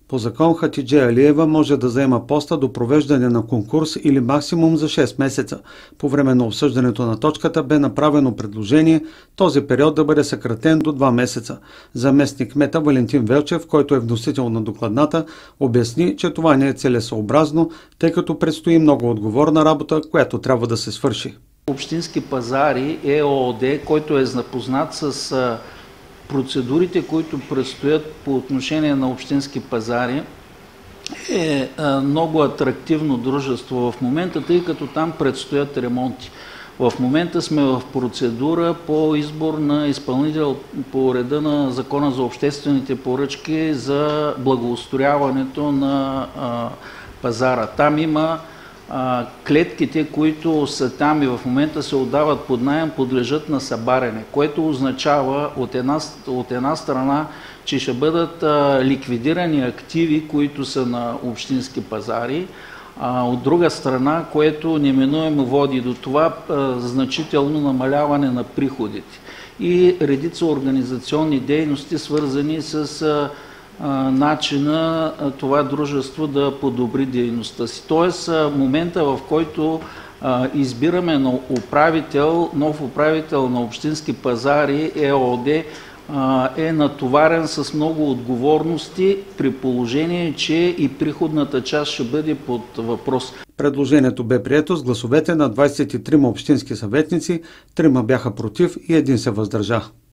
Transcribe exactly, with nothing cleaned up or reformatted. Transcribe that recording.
По закон Хатидже Алиева може да заема поста до провеждане на конкурс или максимум за шест месеца. По време на обсъждането на точката бе направено предложение този период да бъде съкратен до два месеца. Заместник кмета Валентин Велчев, който е вносител на докладната, обясни, че това не е целесъобразно, тъй като предстои много отговорна работа, която трябва да се свърши. Общински пазари ЕООД, който е запознат с процедурите, които предстоят по отношение на общински пазари, е много атрактивно дружество в момента, тъй като там предстоят ремонти. В момента сме в процедура по избор на изпълнител по реда на Закона за обществените поръчки за благоустрояването на пазара. Там има клетките, които са там и в момента се отдават под наем, подлежат на събаряне, което означава от една, от една страна, че ще бъдат а, ликвидирани активи, които са на общински пазари, а от друга страна, което неминуемо води до това а, значително намаляване на приходите и редица организационни дейности, свързани с а, начина това дружество да подобри дейността си. Тоест момента, в който избираме на управител, нов управител на общински пазари ЕООД, е натоварен с много отговорности, при положение, че и приходната част ще бъде под въпрос. Предложението бе прието с гласовете на двадесет и трима общински съветници, трима бяха против и един се въздържа.